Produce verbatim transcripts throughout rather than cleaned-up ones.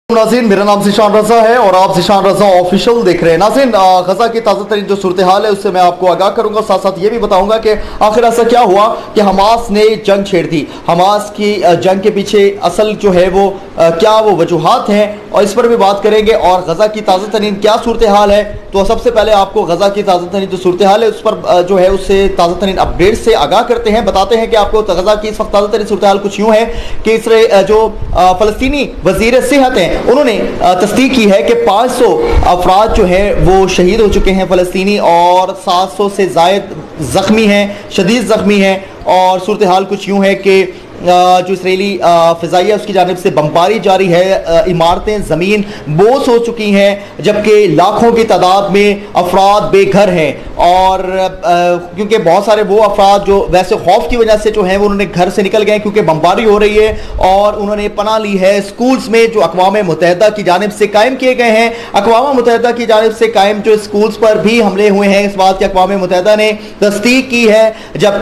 नाज़रीन, मेरा नाम ज़ीशान रज़ा है और आप ज़ीशान रज़ा ऑफिशियल देख रहे हैं। नाज़रीन, गज़ा की ताज़ा तरीन जो सूरत हाल है उससे मैं आपको आगाह करूंगा, साथ साथ ये भी बताऊंगा कि आखिर ऐसा क्या हुआ कि हमास ने जंग छेड़ दी। हमास की जंग के पीछे असल जो है वो क्या वो वजूहात हैं और इस पर भी बात करेंगे। और गज़ा की ताज़ा तरीन क्या सूरत हाल है, तो सबसे पहले आपको गज़ा की ताज़ा तरीन जो सूरत हाल है उस पर जो है उससे ताज़ा तरीन अपडेट से आगाह करते हैं, बताते हैं कि आपको गज़ा की इस वक्त ताज़ा तरीन सूरत हाल कुछ यूँ है कि इस जो फ़लस्तीनी वज़ीर सेहत हैं उन्होंने तस्दीक की है कि पाँच सौ अफराद जो है वो शहीद हो चुके हैं फ़लस्तीनी और सात सौ से ज़ायद ज़ख्मी हैं, शदीद ज़ख्मी हैं। और सूरत हाल कुछ यूँ है कि जो इसराइली फ़िज़ाइया उसकी जानिब से बमबारी जारी है, इमारतें ज़मीन बोस हो चुकी हैं, जबकि लाखों की तादाद में अफराद बेघर हैं। और क्योंकि बहुत सारे वो अफराद जो वैसे खौफ की वजह से जो हैं वो उन्होंने घर से निकल गए क्योंकि बमबारी हो रही है और उन्होंने पनाह ली है स्कूल्स में जो अक़वाम मुत्तहिदा की जानिब से कायम किए गए हैं। अक़वाम मुत्तहिदा की जानिब से कायम जो स्कूल्स पर भी हमले हुए हैं, इस बात की अक़वाम मुत्तहिदा ने तस्दीक की है,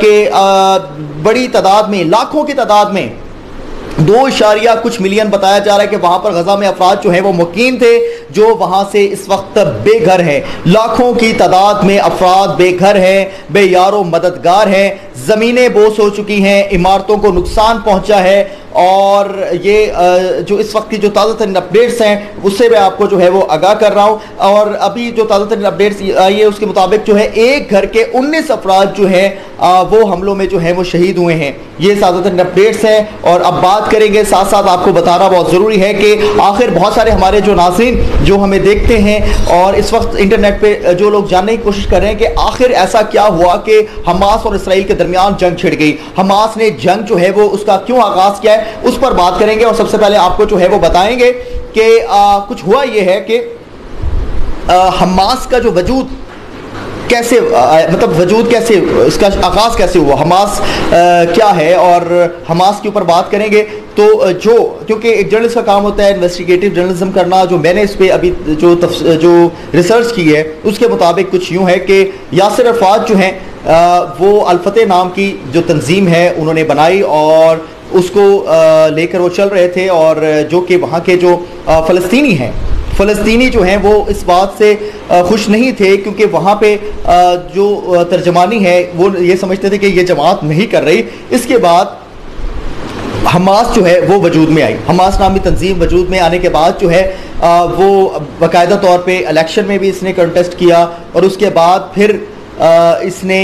जबकि बड़ी तादाद में, लाखों की तादाद में, दो इशारिया कुछ मिलियन बताया जा रहा है कि वहां पर गजा में अफराद जो है वो मुकीम थे जो वहां से इस वक्त बेघर हैं। लाखों की तादाद में अफराद बेघर हैं, बेयारो मददगार हैं, ज़मीनें बोस हो चुकी हैं, इमारतों को नुकसान पहुंचा है। और ये जो इस वक्त की जो ताज़ा तरीन अपडेट्स हैं उससे मैं आपको जो है वो आगाह कर रहा हूँ। और अभी जो ताज़ा तरीन अपडेट्स आई है उसके मुताबिक जो है एक घर के उन्नीस अफराद जो हैं वो हमलों में जो है वो शहीद हुए हैं। ये ताज़ा तरीन अपडेट्स हैं और अब बात करेंगे, साथ साथ आपको बताना बहुत ज़रूरी है कि आखिर बहुत सारे हमारे जो नाज़रीन जो हमें देखते हैं और इस वक्त इंटरनेट पर जो लोग जानने की कोशिश कर रहे हैं कि आखिर ऐसा क्या हुआ कि हमास और इसराइल के दरमियान जंग छिड़ गई, हमास ने जंग जो है वो उसका क्यों आगाज़ किया है, उस पर बात करेंगे। और सबसे पहले आपको जो है वो बताएंगे कि कुछ हुआ ये है कि हमास का जो वजूद कैसे आ, मतलब वजूद कैसे, इसका आगाज़ कैसे हुआ, हमास आ, क्या है, और हमास के ऊपर बात करेंगे। तो जो क्योंकि एक जर्नलिस्ट का काम होता है इन्वेस्टिगेटिव जर्नलिज्म करना, जो मैंने इस पर अभी जो जो रिसर्च की है उसके मुताबिक कुछ यूँ है कि यासिर अरफात जो हैं वो अल-फतह नाम की जो तंजीम है उन्होंने बनाई और उसको लेकर वो चल रहे थे। और जो कि वहाँ के जो फ़लस्तीनी हैं फ़लस्तीनी जो हैं वो इस बात से खुश नहीं थे क्योंकि वहाँ पे जो तर्जमानी है वो ये समझते थे कि ये जमात नहीं कर रही। इसके बाद हमास जो है वो वजूद में आई, हमास नामी तंजीम वजूद में आने के बाद जो है वो बाकायदा तौर पे इलेक्शन में भी इसने कंटेस्ट किया और उसके बाद फिर इसने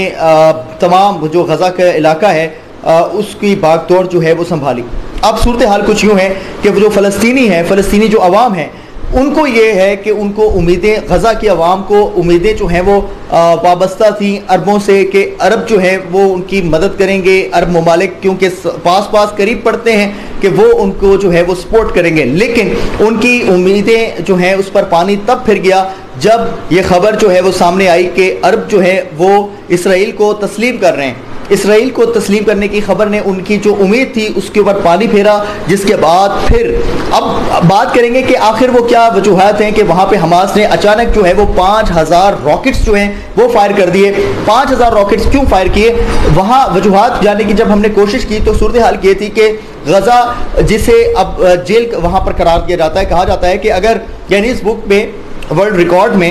तमाम जो गज़ा का इलाका है उसकी भागदौड़ जो है वो संभाली। अब सूरत हाल कुछ यूँ है कि जो फ़लस्तीनी हैं, फ़लस्तीनी जो अवाम हैं, उनको ये है कि उनको उम्मीदें, गज़ा की अवाम को उम्मीदें जो हैं वो वाबस्ता थी अरबों से कि अरब जो है वो उनकी मदद करेंगे, अरब ममालिक क्योंकि पास पास करीब पड़ते हैं कि वो उनको जो है वो सपोर्ट करेंगे। लेकिन उनकी उम्मीदें जो हैं उस पर पानी तब फिर गया जब ये खबर जो है वो सामने आई कि अरब जो है वो इसराइल को तस्लीम कर रहे हैं। इसराइल को तस्लीम करने की खबर ने उनकी जो उम्मीद थी उसके ऊपर पानी फेरा, जिसके बाद फिर अब बात करेंगे कि आखिर वो क्या वजूहात हैं कि वहाँ पे हमास ने अचानक जो है वो पाँच हज़ार रॉकेट्स जो हैं वो फायर कर दिए। पाँच हज़ार रॉकेट्स क्यों फायर किए, वहाँ वजूहात जानने की जब हमने कोशिश की तो सूरत हाल ये थी कि गज़ा जिसे अब जेल वहाँ पर करार दिया जाता है, कहा जाता है कि अगर गिनीज बुक में वर्ल्ड रिकॉर्ड में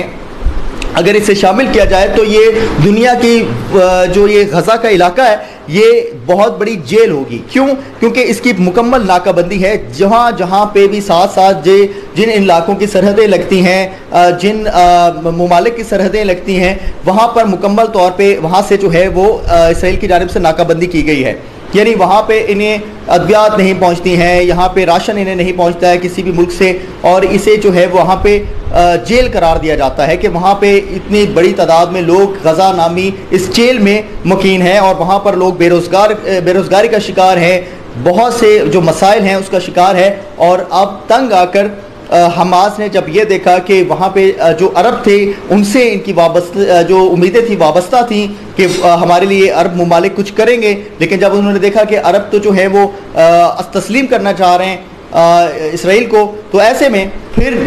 अगर इसे शामिल किया जाए तो ये दुनिया की जो ये गज़ा का इलाका है ये बहुत बड़ी जेल होगी। क्यों? क्योंकि इसकी मुकम्मल नाकाबंदी है, जहाँ जहाँ पे भी साथ साथ जे जिन इलाकों की सरहदें लगती हैं, जिन ममालिक की सरहदें लगती हैं, वहाँ पर मुकम्मल तौर पे वहाँ से जो है वो इसराइल की जानिब से नाकाबंदी की गई है। यानी वहाँ पे इन्हें अद्वियात नहीं पहुँचती हैं, यहाँ पे राशन इन्हें नहीं पहुँचता है किसी भी मुल्क से, और इसे जो है वहाँ पे जेल करार दिया जाता है कि वहाँ पे इतनी बड़ी तादाद में लोग गज़ा नामी इस जेल में मुकीम हैं और वहाँ पर लोग बेरोज़गार बेरोज़गारी का शिकार हैं, बहुत से जो मसाइल हैं उसका शिकार है। और अब तंग आकर हमास ने जब ये देखा कि वहाँ पे जो अरब थे उनसे इनकी वाबस्ता जो उम्मीदें थी वाबस्ता थी कि हमारे लिए अरब ममालिक कुछ करेंगे, लेकिन जब उन्होंने देखा कि अरब तो जो है वो तस्लीम करना चाह रहे हैं इसराइल को, तो ऐसे में फिर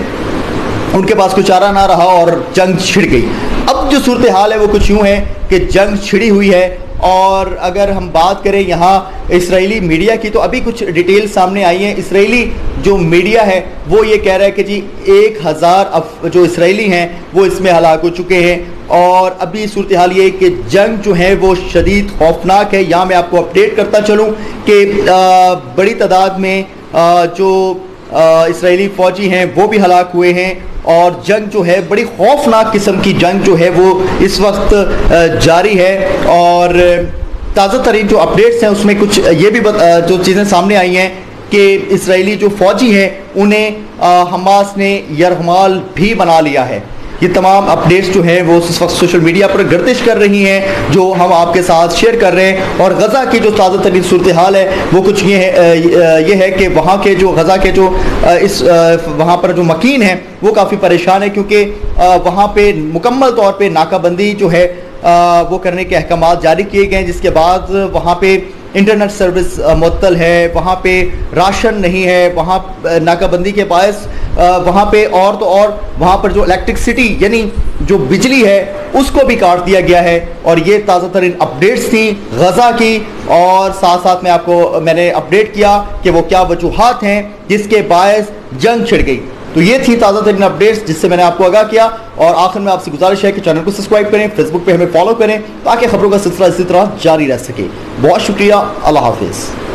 उनके पास कुछ चारा ना रहा और जंग छिड़ गई। अब जो सूरत हाल है वो कुछ यूँ है कि जंग छिड़ी हुई है और अगर हम बात करें यहाँ इजरायली मीडिया की, तो अभी कुछ डिटेल सामने आई हैं। इजरायली जो मीडिया है वो ये कह रहा है कि जी एक हज़ार जो इजरायली हैं वो इसमें हलाक हो चुके हैं, और अभी सूरत हाल ये कि जंग जो है वो शदीद खौफनाक है। यहाँ मैं आपको अपडेट करता चलूँ कि बड़ी तादाद में आ, जो इजरायली फ़ौजी हैं वो भी हलाक हुए हैं, और जंग जो है बड़ी खौफनाक किस्म की जंग जो है वो इस वक्त जारी है। और ताज़ा तरीन जो अपडेट्स हैं उसमें कुछ ये भी जो चीज़ें सामने आई हैं कि इजरायली जो फ़ौजी हैं उन्हें हमास ने यरगमाल भी बना लिया है। ये तमाम अपडेट्स जो हैं वो इस वक्त सोशल मीडिया पर गर्दिश कर रही हैं, जो हम आपके साथ शेयर कर रहे हैं। और गज़ा की जो ताज़ा तरीन सूरत हाल है वो कुछ ये है ये है कि वहाँ के जो गज़ा के जो इस वहाँ पर जो मकीन हैं वो काफ़ी परेशान है, क्योंकि वहाँ पे मुकम्मल तौर पे नाकाबंदी जो है वो करने के अहकामात जारी किए गए हैं, जिसके बाद वहाँ पे इंटरनेट सर्विस मुअत्तल है, वहाँ पे राशन नहीं है, वहाँ नाकाबंदी के बायस वहाँ पे और तो और वहाँ पर जो इलेक्ट्रिसिटी यानी जो बिजली है उसको भी काट दिया गया है। और ये ताज़ा तरीन अपडेट्स थी गज़ा की, और साथ साथ में आपको मैंने अपडेट किया कि वो क्या वजूहात हैं जिसके बायस जंग छिड़ गई। तो ये थी ताज़ा तरीन अपडेट्स जिससे मैंने आपको आगाह किया। और आखिर में आपसे गुजारिश है कि चैनल को सब्सक्राइब करें, फेसबुक पे हमें फॉलो करें ताकि खबरों का सिलसिला इसी तरह जारी रह सके। बहुत शुक्रिया, अल्लाह हाफिज़।